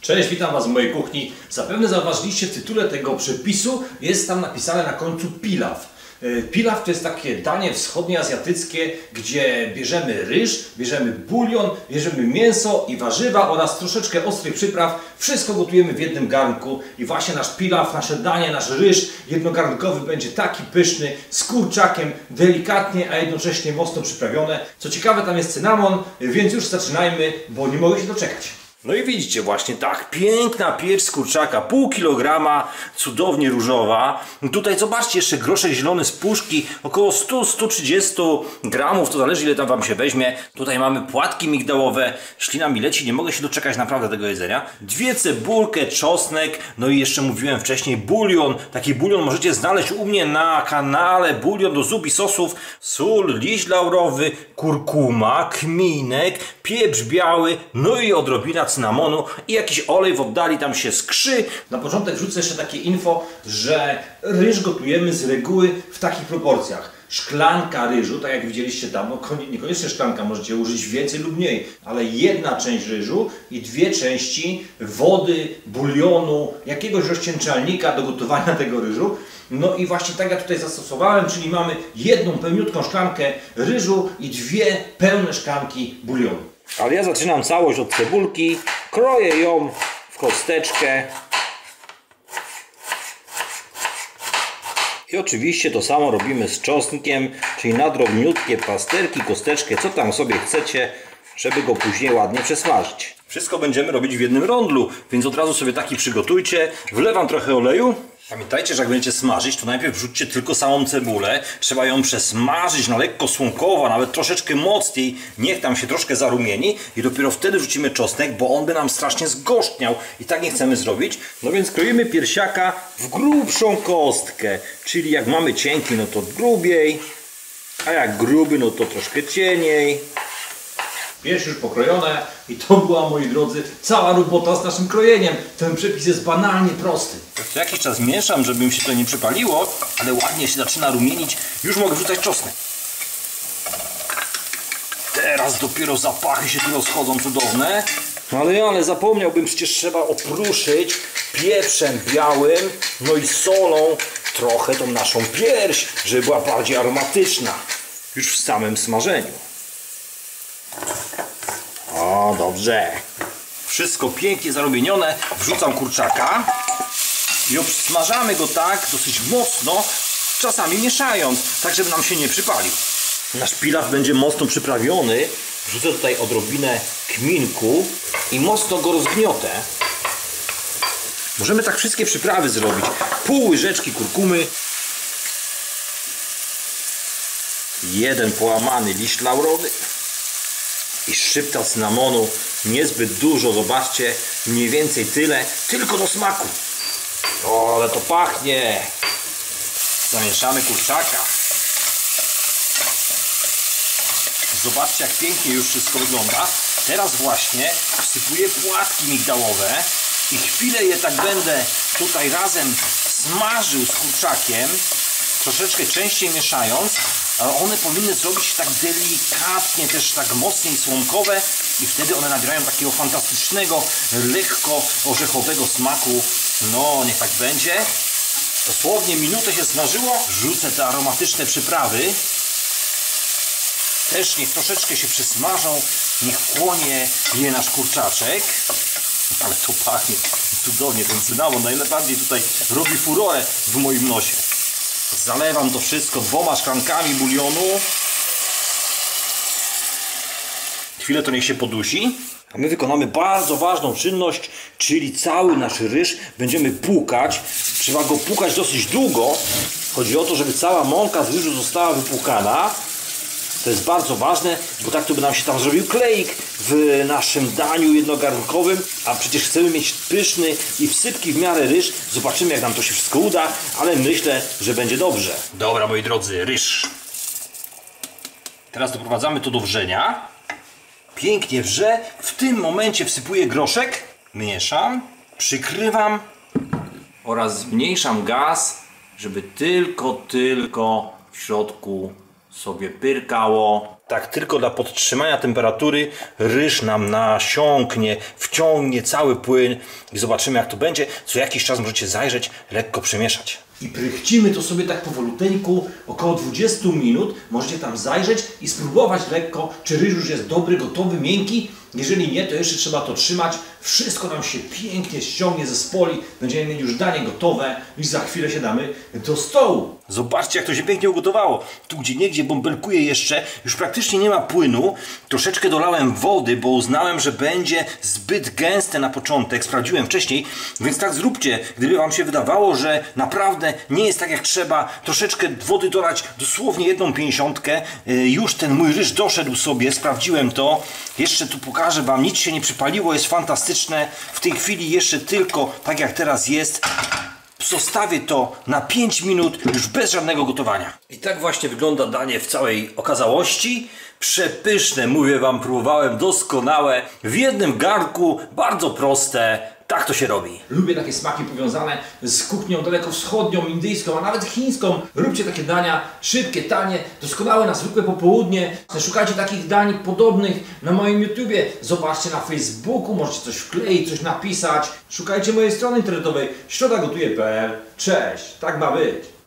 Cześć, witam Was w mojej kuchni. Zapewne zauważyliście w tytule tego przepisu, jest tam napisane na końcu pilaw. Pilaw to jest takie danie wschodnioazjatyckie, gdzie bierzemy ryż, bierzemy bulion, bierzemy mięso i warzywa oraz troszeczkę ostrych przypraw. Wszystko gotujemy w jednym garnku i właśnie nasz pilaw, nasze danie, nasz ryż jednogarnkowy będzie taki pyszny, z kurczakiem, delikatnie, a jednocześnie mocno przyprawione. Co ciekawe, tam jest cynamon, więc już zaczynajmy, bo nie mogę się doczekać. No i widzicie właśnie tak, piękna piecz z kurczaka, pół kilograma, cudownie różowa. Tutaj zobaczcie, jeszcze groszek zielony z puszki, około 100-130 gramów, to zależy ile tam Wam się weźmie. Tutaj mamy płatki migdałowe, ślina mi leci, nie mogę się doczekać naprawdę tego jedzenia. Dwie cebulkę, czosnek, no i jeszcze mówiłem wcześniej bulion. Taki bulion możecie znaleźć u mnie na kanale, bulion do zup i sosów. Sól, liść laurowy, kurkuma, kminek, pieprz biały, no i odrobina cynamonu i jakiś olej w oddali tam się skrzy. Na początek wrzucę jeszcze takie info, że ryż gotujemy z reguły w takich proporcjach. Szklanka ryżu, tak jak widzieliście tam, no niekoniecznie szklanka, możecie użyć więcej lub mniej, ale jedna część ryżu i dwie części wody, bulionu, jakiegoś rozcieńczalnika do gotowania tego ryżu. No i właśnie tak jak tutaj zastosowałem, czyli mamy jedną pełniutką szklankę ryżu i dwie pełne szklanki bulionu. Ale ja zaczynam całość od cebulki, kroję ją w kosteczkę i oczywiście to samo robimy z czosnkiem, czyli na drobniutkie plasterki, kosteczkę, co tam sobie chcecie, żeby go później ładnie przesmażyć. Wszystko będziemy robić w jednym rondlu, więc od razu sobie taki przygotujcie. Wlewam trochę oleju. Pamiętajcie, że jak będziecie smażyć, to najpierw wrzućcie tylko samą cebulę. Trzeba ją przesmażyć na lekko słonkowo, nawet troszeczkę mocniej. Niech tam się troszkę zarumieni i dopiero wtedy wrzucimy czosnek, bo on by nam strasznie zgorztniał i tak nie chcemy zrobić. No więc kroimy piersiaka w grubszą kostkę, czyli jak mamy cienki, no to grubiej, a jak gruby, no to troszkę cieniej. Pierś już pokrojone i to była, moi drodzy, cała robota z naszym krojeniem. Ten przepis jest banalnie prosty. Co jakiś czas mieszam, żeby mi się to nie przypaliło, ale ładnie się zaczyna rumienić. Już mogę wrzucać czosnek. Teraz dopiero zapachy się tu rozchodzą cudowne. Ale zapomniałbym, przecież trzeba opruszyć pieprzem białym, no i solą trochę tą naszą pierś, żeby była bardziej aromatyczna. Już w samym smażeniu. O, dobrze. Wszystko pięknie zarumienione. Wrzucam kurczaka i obsmażamy go tak dosyć mocno, czasami mieszając, tak żeby nam się nie przypalił. Nasz pilaw będzie mocno przyprawiony. Wrzucę tutaj odrobinę kminku i mocno go rozgniotę. Możemy tak wszystkie przyprawy zrobić. Pół łyżeczki kurkumy, jeden połamany liść laurowy i szczypta cynamonu, niezbyt dużo, zobaczcie, mniej więcej tyle, tylko do smaku. O, ale to pachnie. Zamieszamy kurczaka. Zobaczcie, jak pięknie już wszystko wygląda. Teraz właśnie wsypuję płatki migdałowe i chwilę je tak będę tutaj razem smażył z kurczakiem, troszeczkę częściej mieszając, ale one powinny zrobić się tak delikatnie, też tak mocniej słomkowe i wtedy one nabierają takiego fantastycznego, lekko orzechowego smaku. No, niech tak będzie. Dosłownie minutę się smażyło. Wrzucę te aromatyczne przyprawy. Też niech troszeczkę się przysmażą, niech wchłonie je nasz kurczaczek. Ale to pachnie cudownie, ten cynamon najbardziej tutaj robi furorę w moim nosie. Zalewam to wszystko 2 szklankami bulionu. Chwilę to niech się podusi. A my wykonamy bardzo ważną czynność, czyli cały nasz ryż będziemy płukać. Trzeba go płukać dosyć długo. Chodzi o to, żeby cała mąka z ryżu została wypłukana. To jest bardzo ważne, bo tak to by nam się tam zrobił kleik w naszym daniu jednogarnkowym, a przecież chcemy mieć pyszny i wsypki w miarę ryż. Zobaczymy, jak nam to się wszystko uda, ale myślę, że będzie dobrze. Dobra, moi drodzy, ryż. Teraz doprowadzamy to do wrzenia. Pięknie wrze. W tym momencie wsypuję groszek, mieszam, przykrywam oraz zmniejszam gaz, żeby tylko w środku sobie pyrkało. Tak, tylko dla podtrzymania temperatury ryż nam nasiąknie, wciągnie cały płyn i zobaczymy, jak to będzie. Co jakiś czas możecie zajrzeć, lekko przemieszać. I prychcimy to sobie tak powoluteńku, około 20 minut. Możecie tam zajrzeć i spróbować lekko, czy ryż już jest dobry, gotowy, miękki. Jeżeli nie, to jeszcze trzeba to trzymać. Wszystko nam się pięknie ściągnie ze spoli. Będziemy mieli już danie gotowe i za chwilę siadamy do stołu. Zobaczcie, jak to się pięknie ugotowało. Tu gdzieniegdzie bąbelkuje jeszcze, już praktycznie nie ma płynu. Troszeczkę dolałem wody, bo uznałem, że będzie zbyt gęste na początek. Sprawdziłem wcześniej, więc tak zróbcie. Gdyby wam się wydawało, że naprawdę nie jest tak jak trzeba, troszeczkę wody dolać, dosłownie 1/50. Już ten mój ryż doszedł sobie, sprawdziłem to. Jeszcze tu pokażę wam, nic się nie przypaliło, jest fantastyczne. W tej chwili jeszcze tylko tak jak teraz jest. Zostawię to na 5 minut już bez żadnego gotowania. I tak właśnie wygląda danie w całej okazałości. Przepyszne, mówię wam, próbowałem, doskonałe. W jednym garnku, bardzo proste. Tak to się robi. Lubię takie smaki powiązane z kuchnią dalekowschodnią, indyjską, a nawet chińską. Róbcie takie dania szybkie, tanie, doskonałe na zwykłe popołudnie. Szukajcie takich dań podobnych na moim YouTubie. Zobaczcie na Facebooku, możecie coś wkleić, coś napisać. Szukajcie mojej strony internetowej środagotuje.pl. Cześć, tak ma być.